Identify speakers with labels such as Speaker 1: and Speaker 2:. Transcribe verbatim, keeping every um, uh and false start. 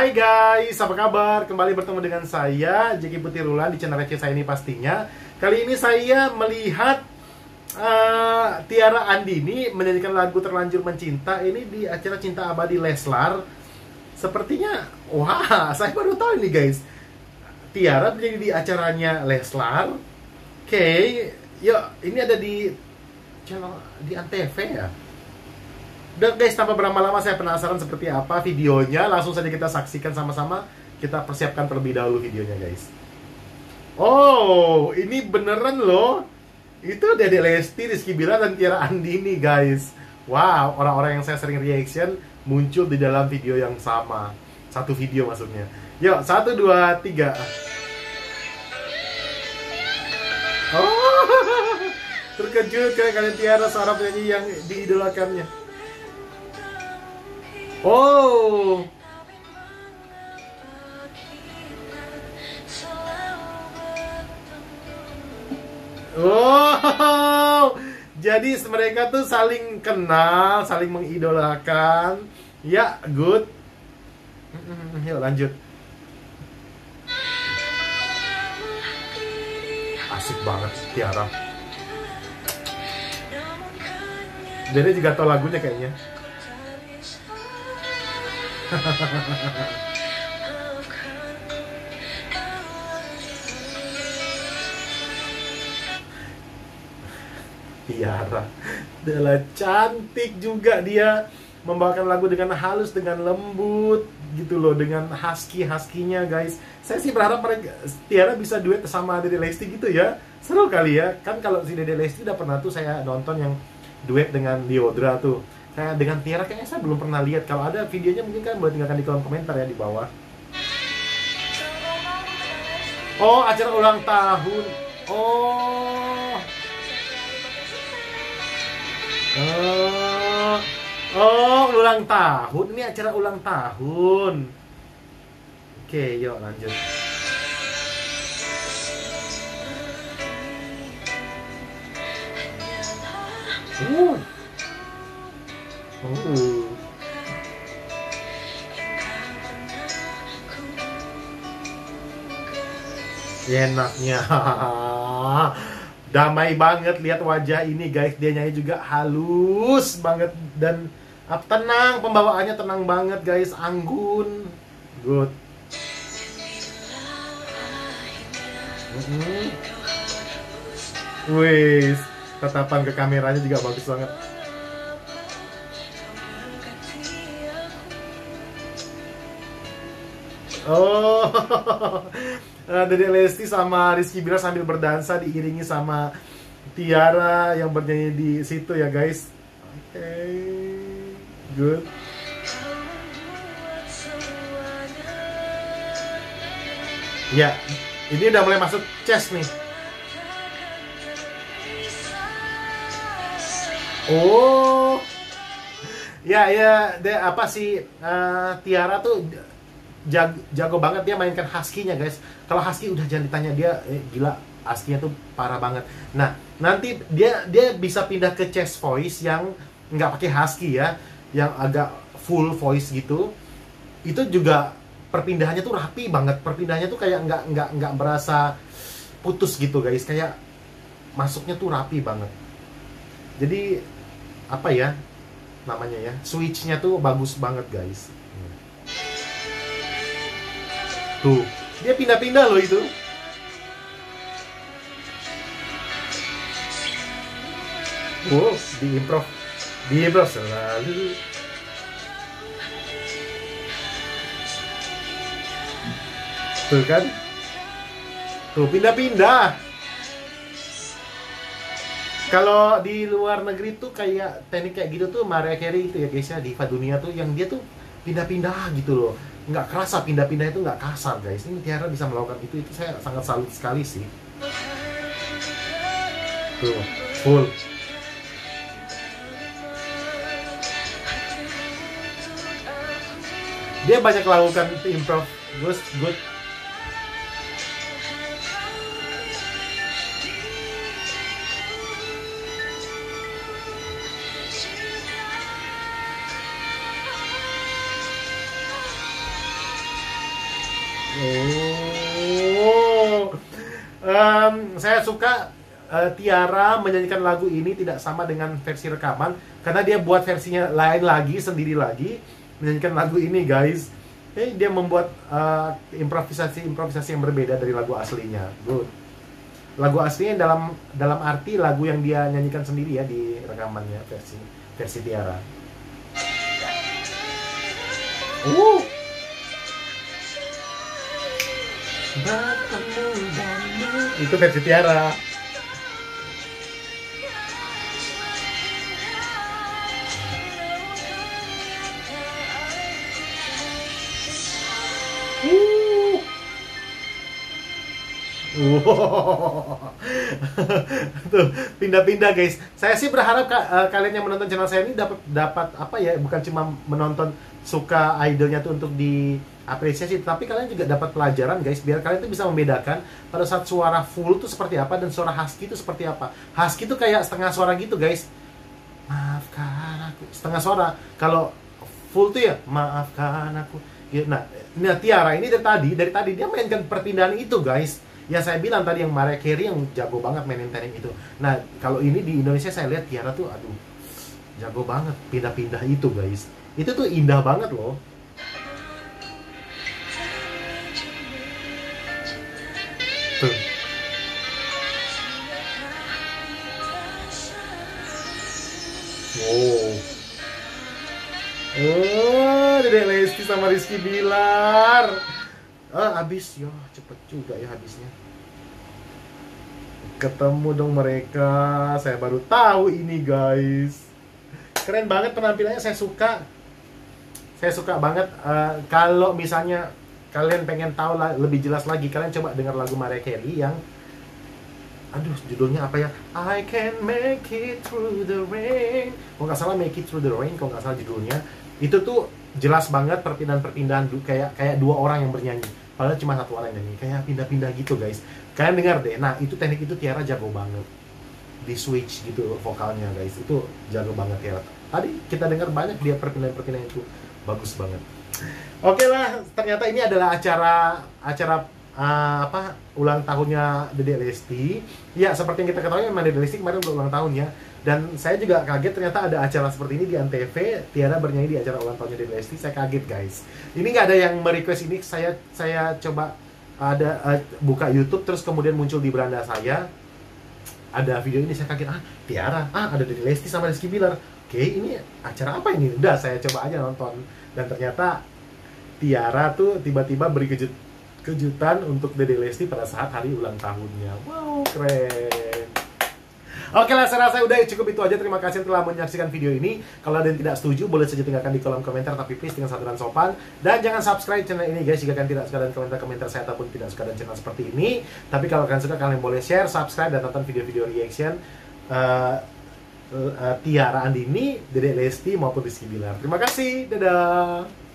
Speaker 1: Hai guys, apa kabar? Kembali bertemu dengan saya, Jeki Putirulan di channel receh saya ini pastinya. Kali ini saya melihat uh, Tiara Andini menyanyikan lagu Terlanjur Mencinta ini di acara Cinta Abadi Leslar. Sepertinya, wah, saya baru tahu ini guys. Tiara menjadi di acaranya Leslar. Oke, okay, yuk, ini ada di channel di Antv ya. Udah guys, tanpa berlama-lama saya penasaran seperti apa videonya. Langsung saja kita saksikan sama-sama. Kita persiapkan terlebih dahulu videonya guys. Oh, ini beneran loh. Itu Dede Lesti, Rizky Bilar, dan Tiara Andini guys. Wow, orang-orang yang saya sering reaction muncul di dalam video yang sama. Satu video maksudnya. Yuk, satu, dua, tiga. Oh, terkejut kayak kalian Tiara, seorang penyanyi yang diidolakannya. Oh, oh, jadi mereka tuh saling kenal, saling mengidolakan. Ya, good. Yuk lanjut. Asik banget Tiara. Jadi juga tahu lagunya kayaknya. Tiara adalah cantik juga, dia membawakan lagu dengan halus, dengan lembut gitu loh, dengan husky-husky-nya guys. Saya sih berharap mereka Tiara bisa duet sama Dede Lesti gitu ya. Seru kali ya. Kan kalau si Dede Lesti udah pernah tuh saya nonton yang duet dengan Lyodra tuh. Nah, dengan Tiara kayaknya saya belum pernah lihat. Kalau ada videonya mungkin kan boleh tinggalkan di kolom komentar ya di bawah. Oh, acara ulang tahun. Oh. Oh. Oh, ulang tahun. Ini acara ulang tahun. Oke, yuk lanjut. Uh. Uh. Enaknya. Damai banget lihat wajah ini guys. Dia nyanyi juga halus banget dan uh, tenang, pembawaannya tenang banget guys, anggun. Good. Mm-hmm. Wih, tatapan ke kameranya juga bagus banget. Oh, Dede Lesti sama Rizky Bilar sambil berdansa diiringi sama Tiara yang bernyanyi di situ ya guys. Oke, okay. Good. Ya, ini udah mulai masuk chest nih. Oh, ya ya, de apa sih uh, Tiara tuh Jago, jago banget dia mainkan husky-nya guys. Kalau husky udah jangan ditanya, dia eh, gila, husky-nya tuh parah banget. Nah, nanti dia dia bisa pindah ke chest voice yang nggak pakai husky ya, yang agak full voice gitu. Itu juga perpindahannya tuh rapi banget. Perpindahannya tuh kayak nggak nggak nggak berasa putus gitu guys. Kayak masuknya tuh rapi banget. Jadi apa ya namanya ya, switch-nya tuh bagus banget guys. Tuh, dia pindah-pindah loh itu. Wow, di improv, di improv selalu. Tuh kan, tuh pindah-pindah. Kalau di luar negeri tuh kayak teknik kayak gitu tuh Mariah Carey itu ya guys ya, diva dunia tuh yang dia tuh pindah-pindah gitu loh. Nggak kerasa, pindah-pindah itu nggak kasar guys. Ini Tiara bisa melakukan itu, itu saya sangat salut sekali sih. Tuh, full. Dia banyak melakukan improv, good, good. suka uh, Tiara menyanyikan lagu ini tidak sama dengan versi rekaman karena dia buat versinya lain lagi, sendiri lagi menyanyikan lagu ini, guys. Eh, dia membuat uh, improvisasi-improvisasi yang berbeda dari lagu aslinya. Good. Lagu aslinya dalam dalam arti lagu yang dia nyanyikan sendiri ya di rekamannya versi versi Tiara. Uh. Itu versi Tiara. Uh. Wow. Tuh, pindah-pindah guys. Saya sih berharap ka, uh, kalian yang menonton channel saya ini dapat dapat apa ya, bukan cuma menonton suka idolnya tuh untuk diapresiasi, tapi kalian juga dapat pelajaran guys, biar kalian tuh bisa membedakan pada saat suara full tuh seperti apa dan suara husky itu seperti apa. Husky tuh kayak setengah suara gitu guys. Maafkan aku, setengah suara. Kalau full tuh ya maafkan aku. Nah, nah Tiara ini dari tadi, dari tadi dia mainkan perpindahan itu guys. Ya saya bilang tadi yang Mariah Carey yang jago banget mainin teknik itu. Nah kalau ini di Indonesia saya lihat Tiara tuh aduh jago banget pindah-pindah itu guys. Itu tuh indah banget loh. Tuh. Wow. Oh, Dedek Lesti sama Rizky Bilar. Ah, habis ya, cepet juga ya habisnya. Ketemu dong mereka. Saya baru tahu ini guys. Keren banget penampilannya, saya suka. Saya suka banget. Uh, kalau misalnya kalian pengen tahu lah, lebih jelas lagi, kalian coba dengar lagu Mariah Carey yang aduh judulnya apa ya? I can make it through the rain. Kalau nggak salah Make It Through the Rain, kalau nggak salah judulnya. Itu tuh jelas banget perpindahan-perpindahan kayak kayak dua orang yang bernyanyi. Padahal cuma satu orang yang nyanyi, kayak pindah-pindah gitu guys. Kalian dengar deh. Nah itu teknik itu Tiara jago banget di switch gitu vokalnya guys. Itu jago banget Tiara. Tadi kita dengar banyak dia perpindahan-perpindahan itu bagus banget. Oke lah, ternyata ini adalah acara acara uh, apa ulang tahunnya Dedek Lesti. Ya seperti yang kita ketahui memang Dedek Lesti kemarin ulang tahun ya. Dan saya juga kaget ternyata ada acara seperti ini di Antv. Tiara bernyanyi di acara ulang tahunnya Dedek Lesti. Saya kaget guys. Ini nggak ada yang merequest ini. Saya saya coba ada uh, buka YouTube terus kemudian muncul di beranda saya ada video ini. Saya kaget, ah Tiara, ah ada Dedek Lesti sama Rizky Bilar. Oke, ini acara apa ini? Udah saya coba aja nonton. Dan ternyata Tiara tuh tiba-tiba beri kejut kejutan untuk Dedek Lesti pada saat hari ulang tahunnya. Wow, keren. Oke lah, saya rasa udah cukup itu aja. Terima kasih telah menyaksikan video ini. Kalau ada yang tidak setuju, boleh saja tinggalkan di kolom komentar, tapi please dengan saturan sopan. Dan jangan subscribe channel ini guys, jika kalian tidak suka dan komentar-komentar saya ataupun tidak suka dan channel seperti ini. Tapi kalau kalian suka, kalian boleh share, subscribe, dan tonton video-video reaction uh, uh, Tiara Andini, Dedek Lesti maupun Rizky Bilar. Terima kasih, dadah.